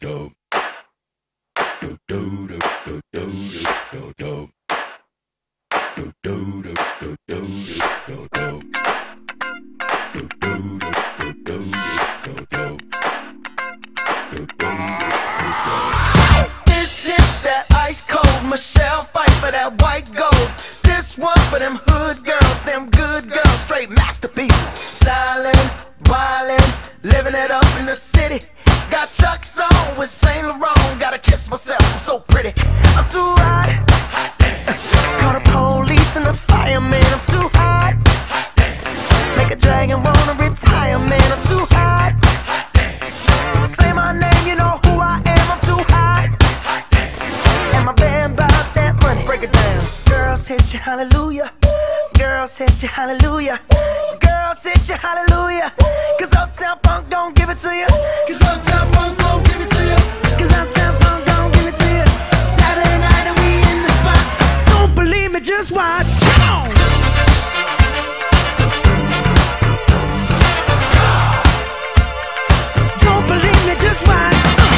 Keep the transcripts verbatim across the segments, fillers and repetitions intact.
This is that ice cold Michelle fight for that white gold. This one for them hood girls, them good girls, straight masterpieces. Stylin', wildin', living it up in the city. Got Chuck's on with Saint Laurent. Gotta kiss myself, I'm so pretty. I'm too hot. Call the police and the fireman. I'm too hot. Make a dragon wanna retire, man. I'm too hot. Say my name, you know who I am. I'm too hot. And my band bought that money. Break it down. Girls hit you, hallelujah. Girls hit you, hallelujah. Girls hit you, hallelujah. Cause Uptown Funk don't give it to you. Cause Uptown Funk don't give it to you. Cause Uptown Funk don't give it to you. Saturday night and we in the spot. Don't believe me, just watch. Come on. Don't believe me, just watch.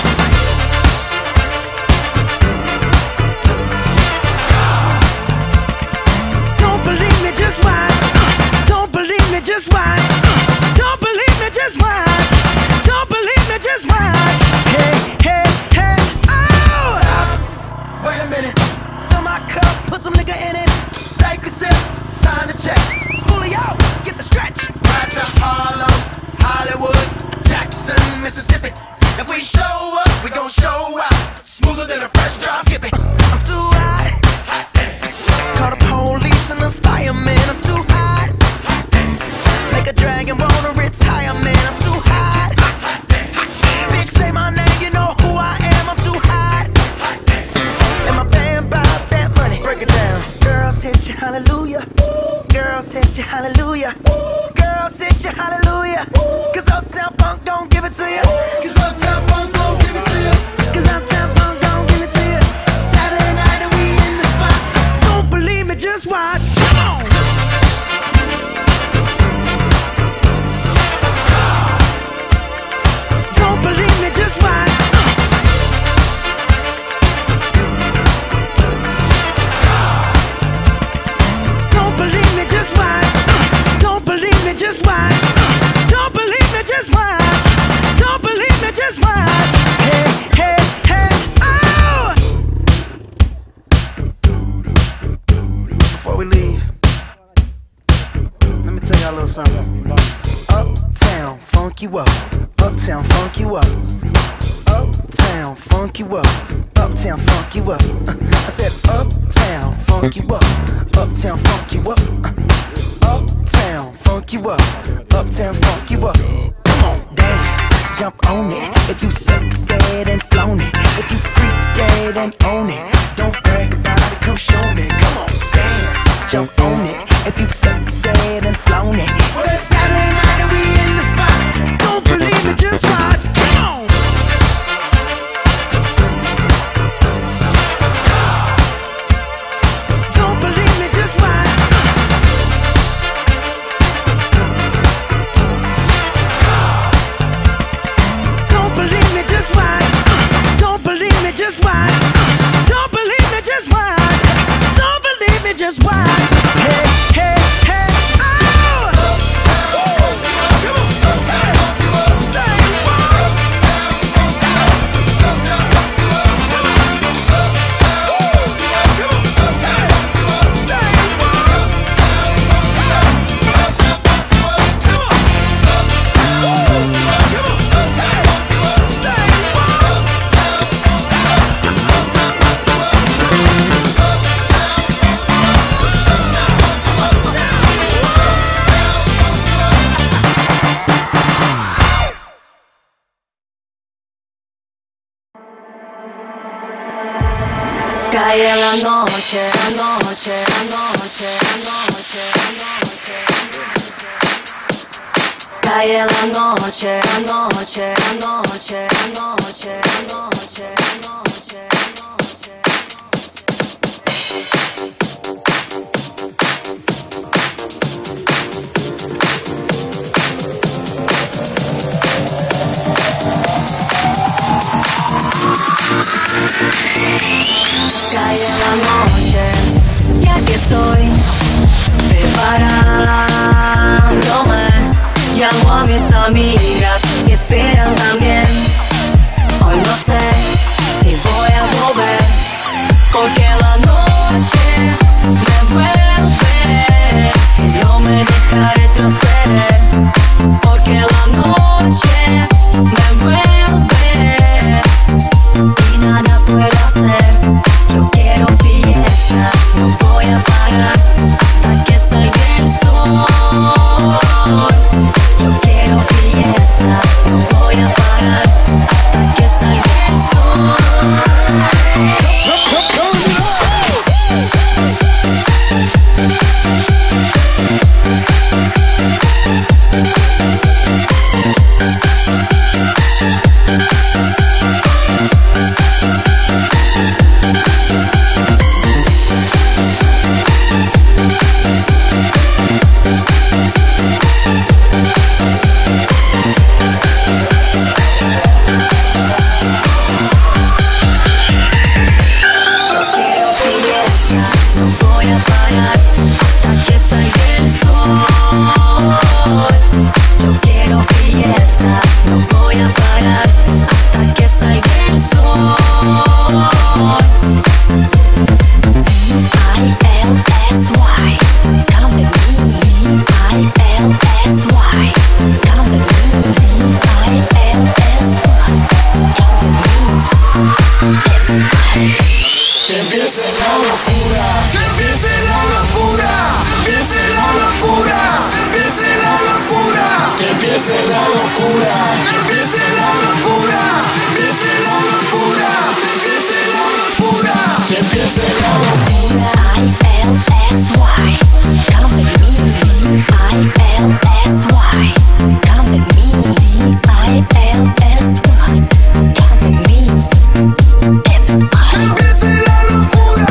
Don't believe me, just watch. Don't believe me, just watch. Don't believe me, just watch. Don't believe me, just watch. Hey, hey, hey, oh! Stop. Wait a minute. Fill my cup, put some nigga in it. Take a sip, sign the check. Julio, get the stretch. Right to Harlem, Hollywood, Jackson, Mississippi. If we show up, we gon' show out. Smoother than a fresh drop. Skip it. I'm too hot. Call the police and the fireman. I'm too hot. Make a dragon wanna retire, man. I'm too hot. Bitch, say my name, you know who I am. I'm too hot. And my band bought that money. Break it down. Girls hit you, hallelujah. Girls hit you, hallelujah. Girls hit you, hallelujah. Cause Uptown Funk don't give it to you. Cause Uptown Funk don't give it to you. Cause Uptown Funk don't give it to you. Saturday night and we in the spot. Don't believe me, just watch. Come on. Don't believe me, just watch. Don't believe me, just watch. Don't believe me, just watch. Don't believe me, just watch. Don't believe me, just watch. Hey, hey, hey, oh! Before we leave, let me tell y'all a little something. Uptown, funk you up. Uptown, funk you up. Uptown, funk you up. Uptown, funk you up. Uh, I said uptown, funk you up. Uptown, funk you up. Uh, uptown, funk you up. Uptown, funk you up. Come on, dance, jump on it. If you sexed and flown it, if you freaked dead and own it, don't brag about it, come show me. Come on, dance, jump on it. If you sexed and flown it, well, it's Saturday night and we in the spot. Don't believe me, just watch. Come on. Don't believe me, just watch. Don't believe me, just watch. Don't believe me, just watch. Don't believe me, just watch. Don't believe me, just watch. Hey, hey, hey, oh! Cae la noche, la noche, la noche, la noche, la noche. Cae la noche, la noche, la noche, la noche, la noche, la noche, la noche. empiece la locura, que empiece la locura, empiece la locura, empiece la locura, que empiece la locura, empiece la locura, empiece la locura, empiece la locura, que empiece la locura. I L S Y, come with me. I L S Y, come with me. I L S Y, come with me. Everybody. Empiece la locura.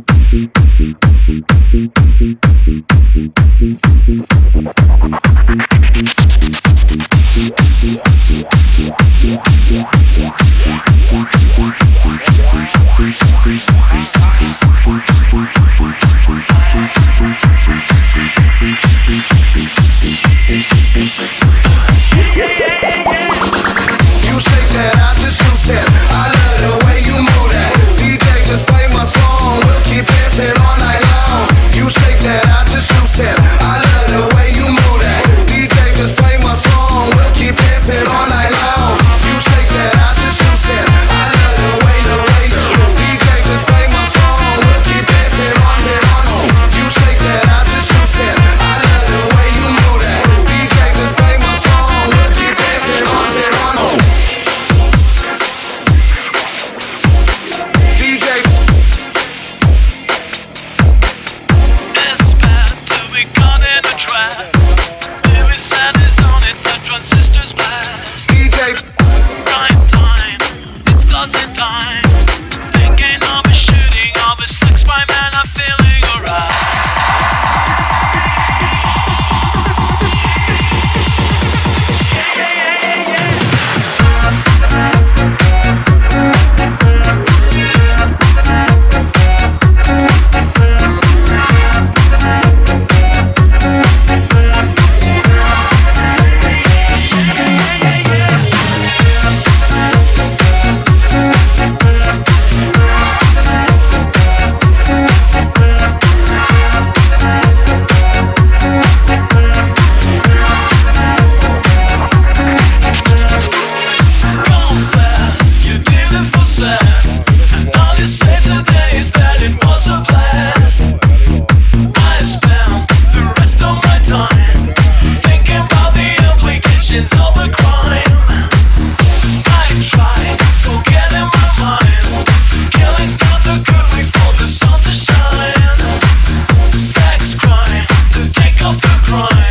Sex crime to take off the crime.